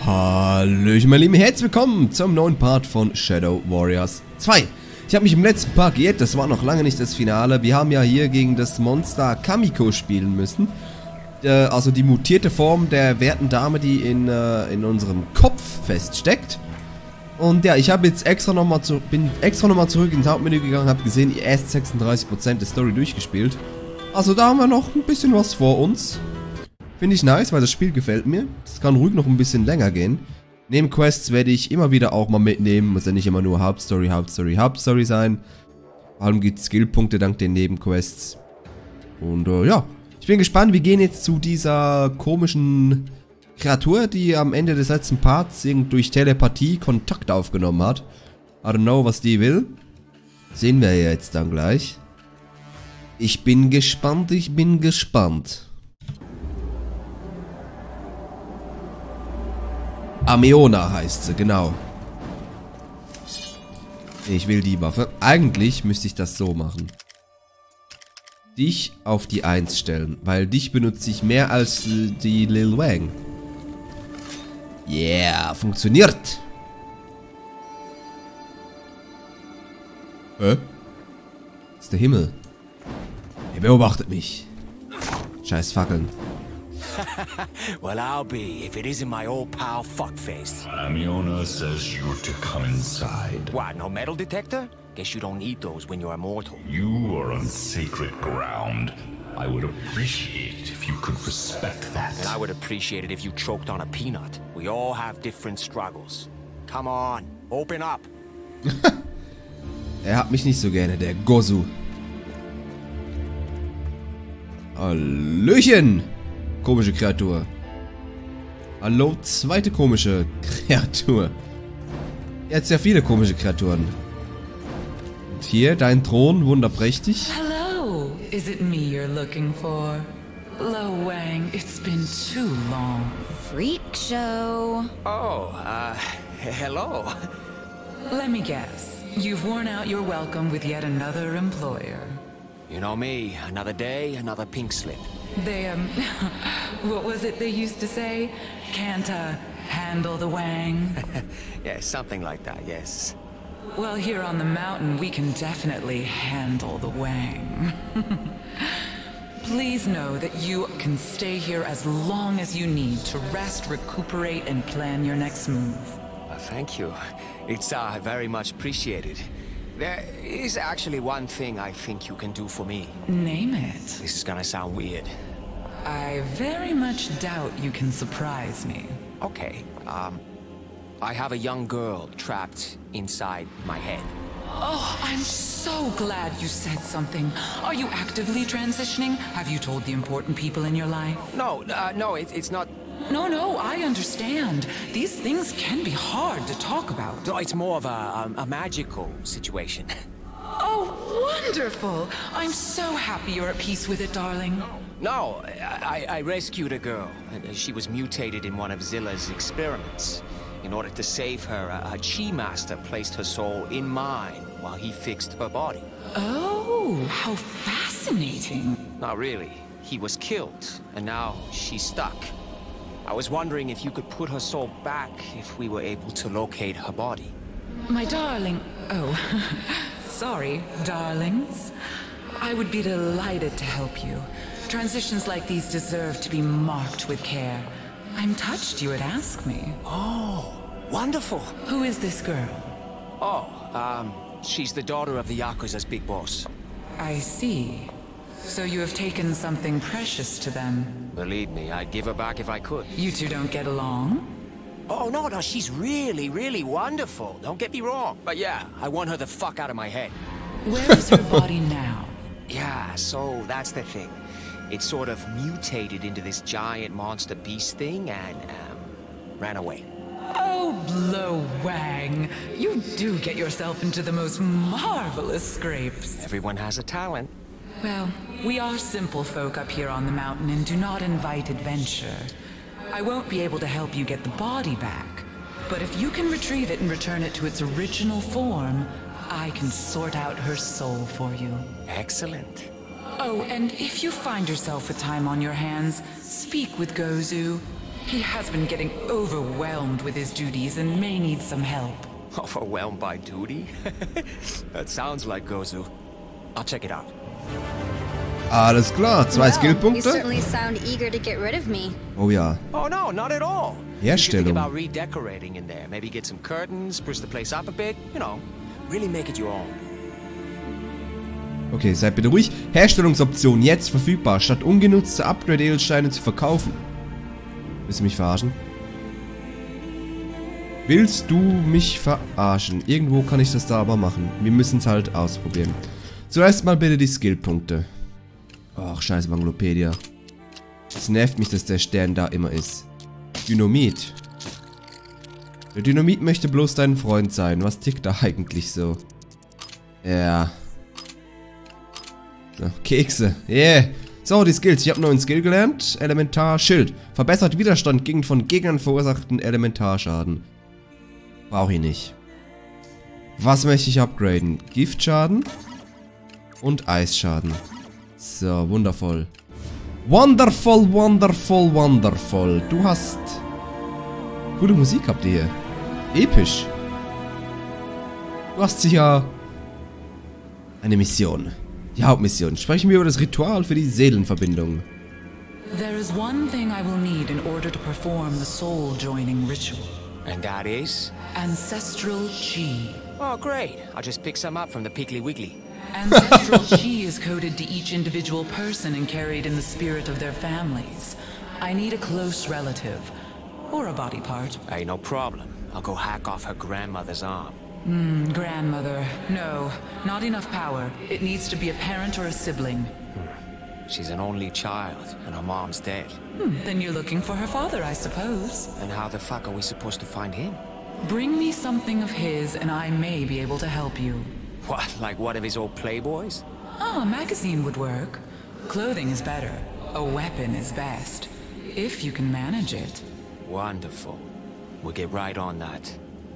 Hallöchen meine Lieben, herzlich willkommen zum neuen Part von Shadow Warriors 2. Ich habe mich im letzten Part geirrt, das war noch lange nicht das Finale. Wir haben ja hier gegen das Monster Kamiko spielen müssen. Also die mutierte Form der werten Dame, die in unserem Kopf feststeckt. Und ja, ich habe jetzt bin extra nochmal zurück ins Hauptmenü gegangen, habe gesehen, erst 36% der Story durchgespielt. Also da haben wir noch ein bisschen was vor uns. Finde ich nice, weil das Spiel gefällt mir. Es kann ruhig noch ein bisschen länger gehen. Nebenquests werde ich immer wieder auch mal mitnehmen. Muss ja nicht immer nur Hauptstory sein. Vor allem gibt es Skillpunkte dank den Nebenquests. Und ja, ich bin gespannt. Wir gehen jetzt zu dieser komischen Kreatur, die am Ende des letzten Parts durch Telepathie Kontakt aufgenommen hat. I don't know, was die will. Sehen wir jetzt dann gleich. Ich bin gespannt, Ameona heißt sie, genau. Ich will die Waffe. Eigentlich müsste ich das so machen. Dich auf die 1 stellen, weil dich benutze ich mehr als die Lil Wang. Yeah, funktioniert. Das ist der Himmel. Er beobachtet mich. Scheiß Fackeln. Well, I'll be if it isn't my old pal Fuckface. Ameona says you're to come inside. What, no metal detector? Guess you don't need those when you're immortal. You are on sacred ground. I would appreciate if you could respect that. And I would appreciate it if you choked on a peanut. We all have different struggles. Come on, open up. Er hat mich nicht so gerne, der Gozu. Hallöchen! Komische Kreatur. Hallo, zweite komische Kreatur. Jetzt ja viele komische Kreaturen. Und hier, dein Thron, wunderprächtig. Hello, is it me you're looking for? Lo Wang, it's been too long. Freak show. Oh, hello. Let me guess, you've worn out your welcome with yet another employer. You know me, another day, another pink slip. They, what was it they used to say? Can't, handle the Wang? Yeah, something like that, yes. Well, here on the mountain, we can definitely handle the Wang. Please know that you can stay here as long as you need to rest, recuperate, and plan your next move. Thank you. It's, very much appreciated. There is actually one thing I think you can do for me. Name it. This is gonna sound weird. I very much doubt you can surprise me. Okay, I have a young girl trapped inside my head. Oh, I'm so glad you said something. Are you actively transitioning? Have you told the important people in your life? No, no, it's not... No, I understand. These things can be hard to talk about. No, it's more of a magical situation. Oh, wonderful! I'm so happy you're at peace with it, darling. No, I rescued a girl. She was mutated in one of Zilla's experiments. In order to save her, a Chi Master placed her soul in mine while he fixed her body. Oh, how fascinating. Not really. He was killed, and now she's stuck. I was wondering if you could put her soul back if we were able to locate her body. My darling... Oh, sorry, darlings. I would be delighted to help you. Transitions like these deserve to be marked with care. I'm touched you would ask me. Oh, wonderful. Who is this girl? Oh, she's the daughter of the Yakuza's big boss. I see. So you have taken something precious to them. Believe me, I'd give her back if I could. You two don't get along? Oh, no, she's really, really wonderful. Don't get me wrong. But yeah, I want her the fuck out of my head. Where is her body now? Yeah, so that's the thing. It sort of mutated into this giant monster beast thing and, ran away. Oh, Lo Wang. You do get yourself into the most marvelous scrapes. Everyone has a talent. Well, we are simple folk up here on the mountain and do not invite adventure. I won't be able to help you get the body back, but if you can retrieve it and return it to its original form, I can sort out her soul for you. Excellent. Oh, and if you find yourself with time on your hands, speak with Gozu. He has been getting overwhelmed with his duties and may need some help. Overwhelmed by duty? That sounds like Gozu. I'll check it out. Alles klar, 2 You Skillpunkte. certainly sound eager to get rid of me. Oh ja. Oh no, not at all. You should think Herstellung. about redecorating in there. Maybe get some curtains, spruce the place up a bit. You know, really make it your own. Okay, seid bitte ruhig. Herstellungsoption jetzt verfügbar, statt ungenutzte Upgrade-Edelsteine zu verkaufen. Willst du mich verarschen? Willst du mich verarschen? Irgendwo kann ich das da aber machen. Wir müssen es halt ausprobieren. Zuerst mal bitte die Skillpunkte. Ach, scheiße Banglopedia. Es nervt mich, dass der Stern da immer ist. Dynamit. Der Dynamit möchte bloß dein Freund sein. Was tickt da eigentlich so? Ja. So, Kekse. Yeah. So, die Skills. Ich habe einen neuen Skill gelernt. Elementar Schild. Verbessert Widerstand gegen von Gegnern verursachten Elementarschaden. Brauche ich nicht. Was möchte ich upgraden? Giftschaden und Eisschaden. So, wundervoll. Wonderful, wonderful, wonderful. Du hast... Coole Musik habt ihr hier. Episch. Du hast sicher... eine Mission. Die Hauptmission. Sprechen wir über das Ritual für die Seelenverbindung. There is one thing I will need in order to perform the soul-joining ritual. And that is? Ancestral Chi. Oh, great. I'll just pick some up from the Piggly Wiggly. Ancestral Chi is coded to each individual person and carried in the spirit of their families. I need a close relative. Or a body part. Hey, no problem. I'll go hack off her grandmother's arm. Grandmother. No, not enough power. It needs to be a parent or a sibling. She's an only child, and her mom's dead. Then you're looking for her father, I suppose. And how the fuck are we supposed to find him? Bring me something of his and I may be able to help you. What, like one of his old playboys? Oh, a magazine would work. Clothing is better. A weapon is best. If you can manage it. Wonderful. We'll get right on that.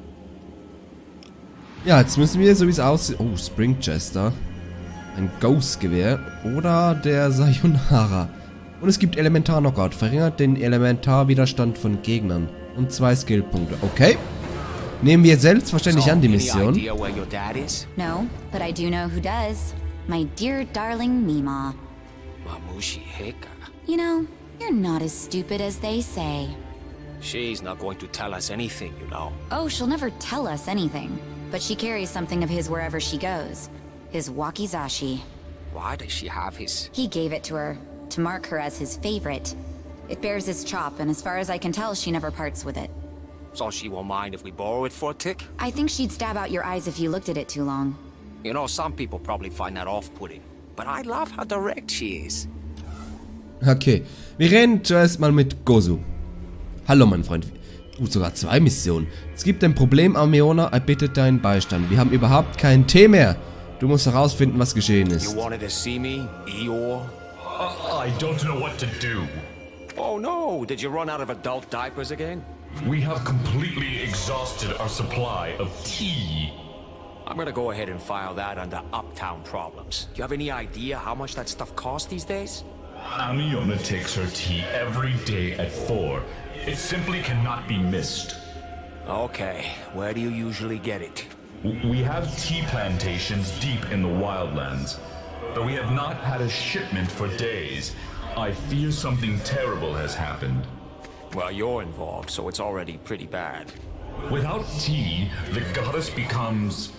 Ja, jetzt müssen wir, so wie es aussieht... Oh, Springchester. Ein Ghost-Gewehr. Oder der Sayonara. Und es gibt Elementar-Knockout. Verringert den Elementarwiderstand von Gegnern. Und 2 Skillpunkte. Okay. Nehmen wir selbstverständlich an die Mission. Any idea where your dad is? No, but I do know who does. My dear darling Mima. Mamushi Heka. You know, you're not as stupid as they say. She's not going to tell us anything, you know. Oh, she'll never tell us anything. But she carries something of his wherever she goes. His wakizashi. Why does she have his... He gave it to her, to mark her as his favorite. It bears his chop, and as far as I can tell, she never parts with it. So she won't mind if we borrow it for a tick? I think she'd stab out your eyes if you looked at it too long. You know, some people probably find that off-putting. But I love how direct she is. Okay. Wir reden zuerst mal mit Gozu. Hallo, mein Freund. Sogar 2 Missionen. Es gibt ein Problem, Ameona. Er bittet deinen Beistand. Wir haben überhaupt keinen Tee mehr. Du musst herausfinden, was geschehen ist. You wanted to see me, Eeyore? I don't know what to do. Oh no, did you run out of adult diapers again? We have completely exhausted our supply of tea. I'm gonna go ahead and file that under Uptown Problems. Do you have any idea how much that stuff costs these days? Amiona takes her tea every day at 4. It simply cannot be missed. Okay, where do you usually get it? We have tea plantations deep in the wildlands, but we have not had a shipment for days. I fear something terrible has happened. Well, you're involved, so it's already pretty bad. Without tea, the goddess becomes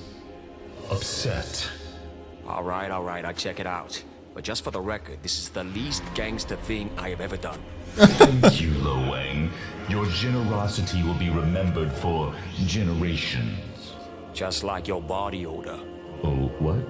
upset. All right, I'll check it out. But just for the record, this is the least gangster thing I have ever done. Thank you, Lo Wang. Your generosity will be remembered for generations. Just like your body odor. Oh, what?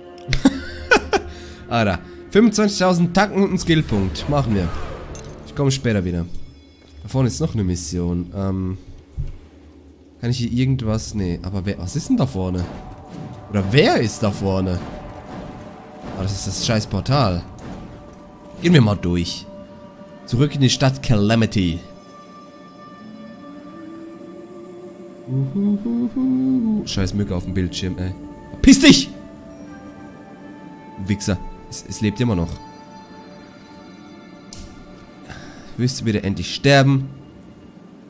Alter. 25.000 Tacken und ein Skillpunkt. Machen wir. Ich komme später wieder. Da vorne ist noch eine Mission. Kann ich hier irgendwas... Nee, aber wer... Was ist denn da vorne? Oder wer ist da vorne? Oh, das ist das scheiß Portal. Gehen wir mal durch. Zurück in die Stadt Calamity. Scheiß Mücke auf dem Bildschirm, ey. Piss dich! Wichser. Es lebt immer noch. Willst du bitte endlich sterben?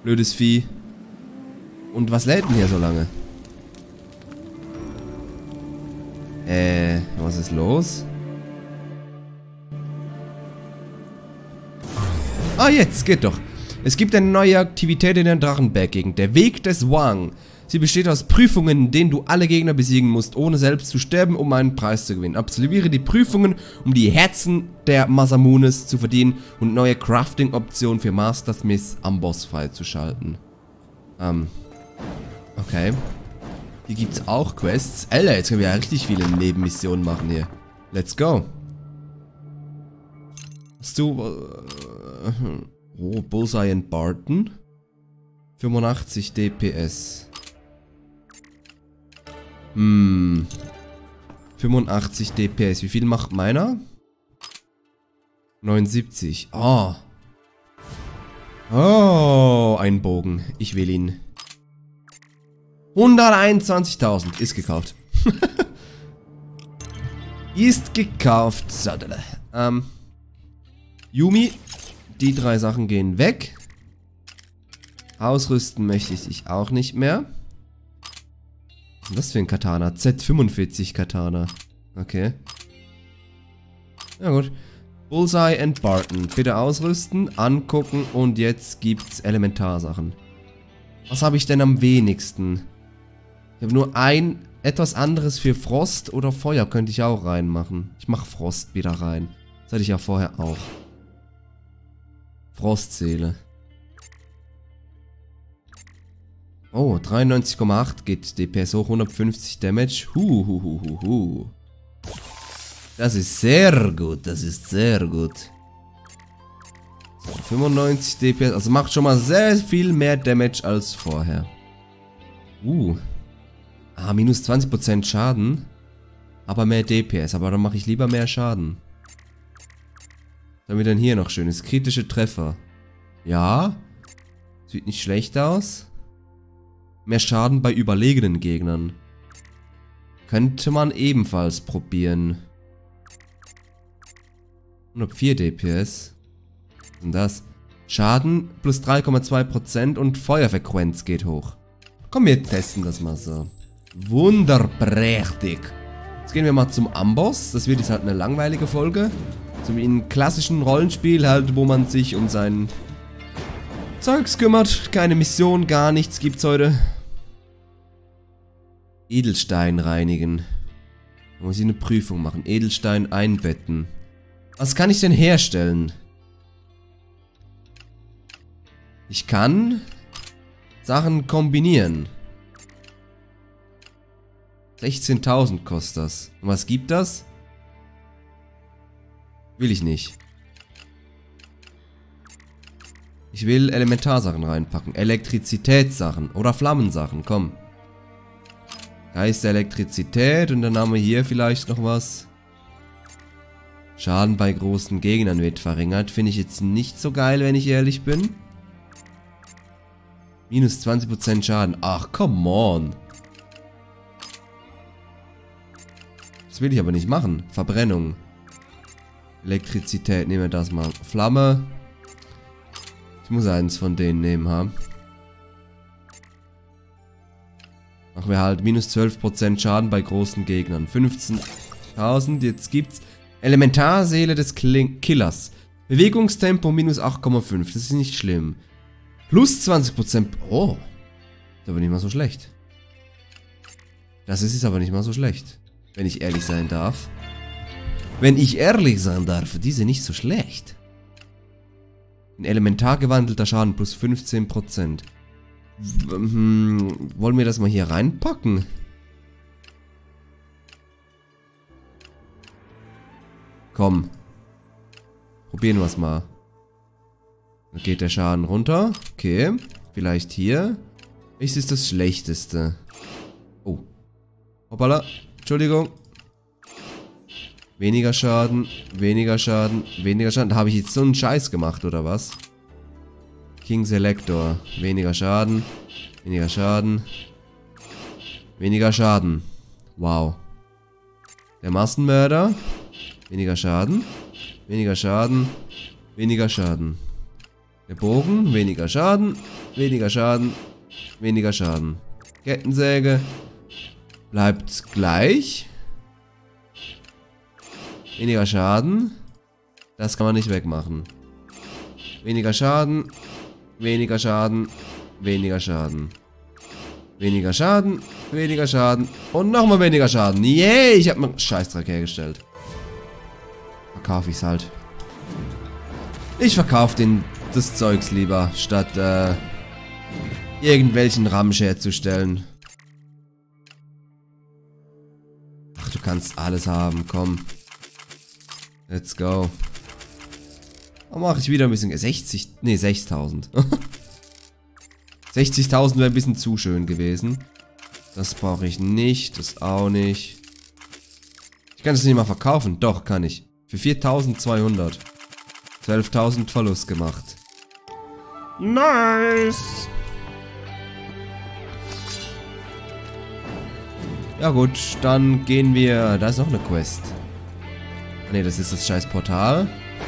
Blödes Vieh. Und was lädt denn hier so lange? Was ist los? Ah, jetzt geht doch. Es gibt eine neue Aktivität in der Drachenberg-Gegend. Der Weg des Wang. Sie besteht aus Prüfungen, in denen du alle Gegner besiegen musst, ohne selbst zu sterben, um einen Preis zu gewinnen. Absolviere die Prüfungen, um die Herzen der Masamunes zu verdienen und neue Crafting-Optionen für Mastersmiths am Boss freizuschalten. Okay. Hier gibt es auch Quests. Alter, jetzt können wir ja richtig viele Nebenmissionen machen hier. Let's go. Hast du... oh, Bullseye and Barton. 85 DPS. 85 DPS. Wie viel macht meiner? 79. Oh. Oh, ein Bogen. Ich will ihn. 121.000. Ist gekauft. Ist gekauft. Sadele. Yumi. Die 3 Sachen gehen weg. Ausrüsten möchte ich dich auch nicht mehr. Was ist denn das für ein Katana? Z45 Katana. Okay. Ja gut. Bullseye and Barton. Bitte ausrüsten, angucken und jetzt gibt's Elementarsachen. Was habe ich denn am wenigsten? Ich habe nur etwas anderes für Frost oder Feuer könnte ich auch reinmachen. Ich mache Frost wieder rein. Das hatte ich ja vorher auch. Frostseele. Oh, 93,8 geht DPS hoch, 150 Damage. Das ist sehr gut, das ist sehr gut. So, 95 DPS, also macht schon mal sehr viel mehr Damage als vorher. Minus 20% Schaden. Aber mehr DPS, aber dann mache ich lieber mehr Schaden. Was haben wir denn hier noch schönes? Kritische Treffer. Ja. Sieht nicht schlecht aus. Mehr Schaden bei überlegenen Gegnern. Könnte man ebenfalls probieren. 104 DPS. Was ist denn das? Schaden plus 3,2% und Feuerfrequenz geht hoch. Komm, wir testen das mal so. Wunderprächtig. Jetzt gehen wir mal zum Amboss. Das wird jetzt halt eine langweilige Folge. So wie in klassischen Rollenspiel halt, wo man sich um sein Zeugs kümmert. Keine Mission, gar nichts gibt's heute. Edelstein reinigen. Da muss ich eine Prüfung machen. Edelstein einbetten. Was kann ich denn herstellen? Ich kann Sachen kombinieren. 16.000 kostet das. Und was gibt das? Will ich nicht. Ich will Elementarsachen reinpacken. Elektrizitätssachen oder Flammensachen, komm. Geist der Elektrizität und dann haben wir hier vielleicht noch was. Schaden bei großen Gegnern wird verringert. Finde ich jetzt nicht so geil, wenn ich ehrlich bin. Minus 20% Schaden. Ach, come on. Das will ich aber nicht machen. Verbrennung. Elektrizität, nehmen wir das mal. Flamme. Ich muss eins von denen nehmen haben. Machen wir halt minus 12% Schaden bei großen Gegnern. 15.000. Jetzt gibt's Elementarseele des Killers. Bewegungstempo minus 8,5. Das ist nicht schlimm. Plus 20%. Oh. Ist aber nicht mal so schlecht. Das ist aber nicht mal so schlecht. Wenn ich ehrlich sein darf. Wenn ich ehrlich sein darf, diese nicht so schlecht. Ein elementar gewandelter Schaden plus 15%. Wollen wir das mal hier reinpacken? Komm. Probieren wir es mal. Dann geht der Schaden runter. Okay. Vielleicht hier. Welches ist das Schlechteste? Oh. Hoppala. Entschuldigung. Weniger Schaden, weniger Schaden, weniger Schaden. Da habe ich jetzt so einen Scheiß gemacht, oder was? King Selector. Weniger Schaden, weniger Schaden, weniger Schaden. Wow. Der Massenmörder. Weniger Schaden, weniger Schaden, weniger Schaden. Der Bogen, weniger Schaden, Weniger Schaden. Weniger Schaden. Kettensäge. Bleibt gleich. Weniger Schaden. Das kann man nicht wegmachen. Weniger Schaden. Weniger Schaden. Weniger Schaden. Weniger Schaden. Weniger Schaden. Und nochmal weniger Schaden. Yay! Ich habe mir einen Scheißdreck hergestellt. Verkaufe ich's halt. Ich verkaufe das Zeugs lieber, statt irgendwelchen Ramsch herzustellen. Ach, du kannst alles haben, komm. Let's go. Dann mache ich wieder ein bisschen 60.000. 60.000 wäre ein bisschen zu schön gewesen. Das brauche ich nicht, das auch nicht. Ich kann das nicht mal verkaufen. Doch, kann ich. Für 4.200. 12.000 Verlust gemacht. Nice! Ja gut, dann gehen wir... Da ist noch eine Quest. Ne, das ist das scheiß Portal.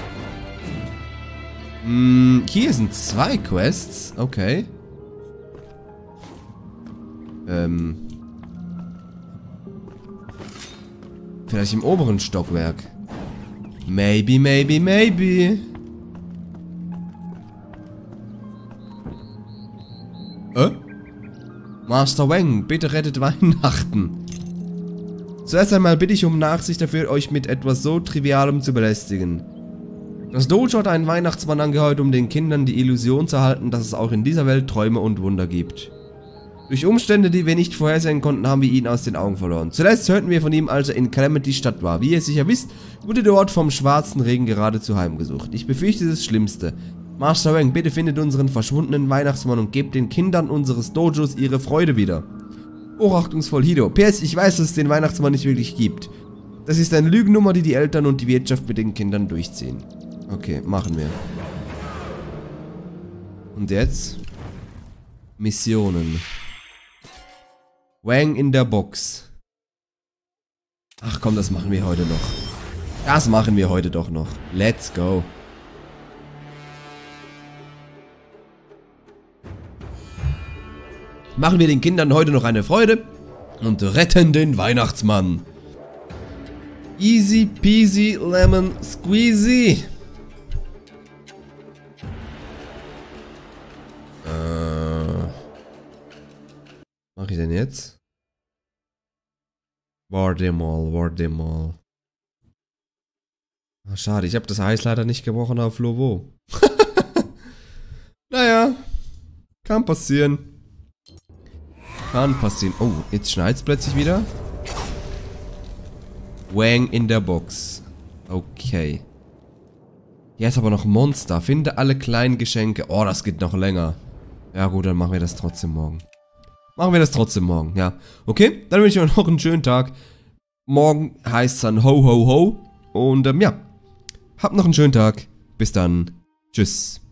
Hier sind 2 Quests. Okay. Vielleicht im oberen Stockwerk. Maybe, maybe, maybe. Master Wang, bitte rettet Weihnachten. Zuerst einmal bitte ich um Nachsicht dafür, euch mit etwas so Trivialem zu belästigen. Das Dojo hat einen Weihnachtsmann angeheuert, um den Kindern die Illusion zu erhalten, dass es auch in dieser Welt Träume und Wunder gibt. Durch Umstände, die wir nicht vorhersehen konnten, haben wir ihn aus den Augen verloren. Zuletzt hörten wir von ihm, als er in Calamity Stadt war. Wie ihr sicher wisst, wurde der Ort vom schwarzen Regen geradezu heimgesucht. Ich befürchte das Schlimmste. Master Wang, bitte findet unseren verschwundenen Weihnachtsmann und gebt den Kindern unseres Dojos ihre Freude wieder. Hochachtungsvoll Hido. PS, ich weiß, dass es den Weihnachtsmann nicht wirklich gibt. Das ist eine Lügennummer, die die Eltern und die Wirtschaft mit den Kindern durchziehen. Okay, machen wir. Und jetzt? Missionen. Wang in der Box. Ach komm, das machen wir heute noch. Das machen wir heute doch noch. Let's go. Machen wir den Kindern heute noch eine Freude und retten den Weihnachtsmann. Easy peasy lemon squeezy. Was mache ich denn jetzt? Ward them all. Ach, schade, ich habe das Eis leider nicht gebrochen auf Lovo. Naja, kann passieren. Kann passieren. Oh, jetzt schneit's plötzlich wieder. Wang in der Box. Okay. Hier ist aber noch Monster. Finde alle kleinen Geschenke. Oh, das geht noch länger. Ja gut, dann machen wir das trotzdem morgen. Ja. Okay, dann wünsche ich euch noch einen schönen Tag. Morgen heißt es dann Ho, Ho, Ho. Und ja, habt noch einen schönen Tag. Bis dann. Tschüss.